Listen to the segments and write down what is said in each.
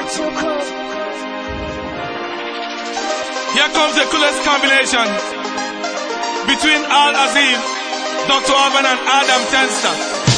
Here comes the coolest combination between Al Azim, Dr. Alban and Adam Tenstor.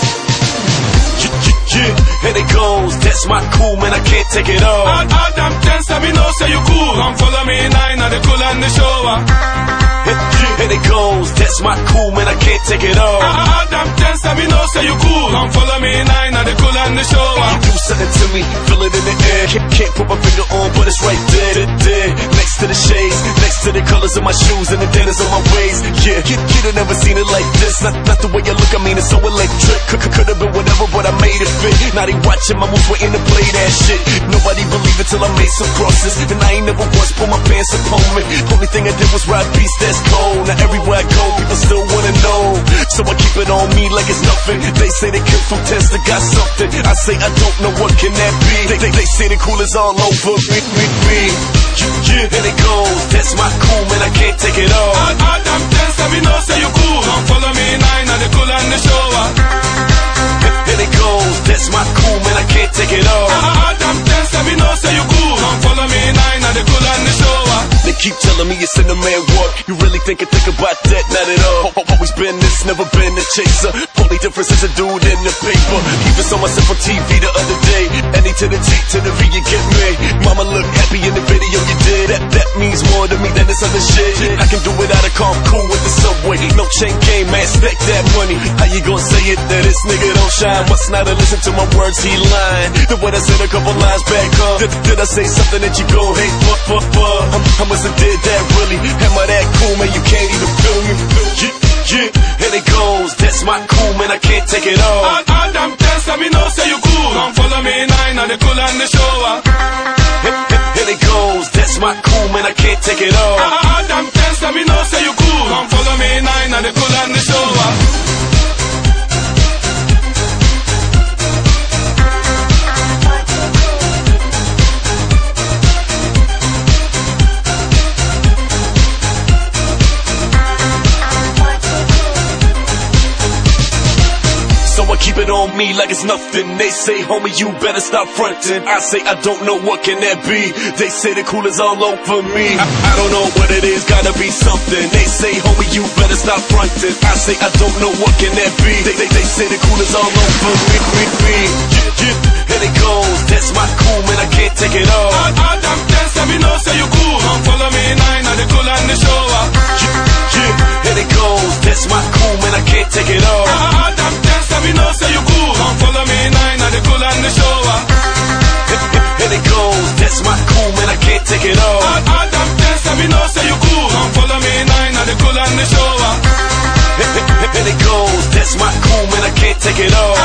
Here it goes, that's my cool, man, I can't take it all. Adam Tenstor, me know say you cool. Come follow me nine at the cool and the shower. Here it goes, that's my cool, man, I can't take it all. Adam Tenstor, me know say you cool. Come follow me nine at the cool and the shower. You do something to me, feel it in the air. Can't put my finger on, but it's right there. Next to the shades, next to the colors of my shoes and the dentist on my ways. Yeah, you'd have never seen it like this. Not the way I look, I mean it's so electric. Could've been whatever, but I made it fit. Now they watching my moves, waiting to play that shit. Nobody believed it till I made some crosses, and I ain't never once pulled my pants up on me. Only thing I did was ride beats that's cold. Now everywhere I go, people still wanna know, so I keep it on me like it's nothing. They say they came from Tenstor, got something. I say I don't know, what can that be? They say the cool is all over me. Yeah, here it goes, that's my cool, man, I can't take it all. Adam Tenstor, me know say you cool. Come follow me nine at the cool and the shower. Here it goes, that's my cool, man, I can't take it all. Adam Tenstor, me know say you cool. Come follow me nine at the cool and the shower. They keep telling me it's in the man work. You really think about that? Not at all. Always been this, never been a chaser. Only difference is a dude in the paper. Even saw myself on TV the other day. Any to the T to the V, you get me. Mama look happy in the video you did. That means more to me than this other shit. I can do it out of car, cool with the subway. No chain game, man, stack that money. How you gonna say it that this nigga don't shine? Must not have listened to my words, he lying. The way I said a couple lines back up. Did I say something that you go hate? I must have did that really. Am I that cool, man? You can't even feel me. Yeah, here it goes, that's my cool, man, I can't take it all. Adam Tenstor, me know say you cool. Come follow me nine at the cool and the shower. Here it goes, that's my cool, man, I can't take it all. Adam Tenstor, me know say you cool. Come follow me nine at the cool and the shower. Keep it on me like it's nothing. They say, homie, you better stop fronting. I say, I don't know, what can that be? They say the cool is all over me. I don't know what it is, gotta be something. They say, homie, you better stop fronting. I say, I don't know, what can that be? They say the cool is all over me. Here it goes, that's my cool, man, I can't take it all. Adam Tenstor, me know say you cool. Come follow me nine at the cool and the shower. Here it goes, that's my cool, man, I can't take it all. Adam Tenstor, me know say you cool. Come follow me nine at the cool and the shower. Here it goes, that's my cool, man, I can't take it all. Adam Tenstor, me know say you cool. Come follow me nine at the cool and the shower. Here it goes, that's my cool, man, I can't take it all.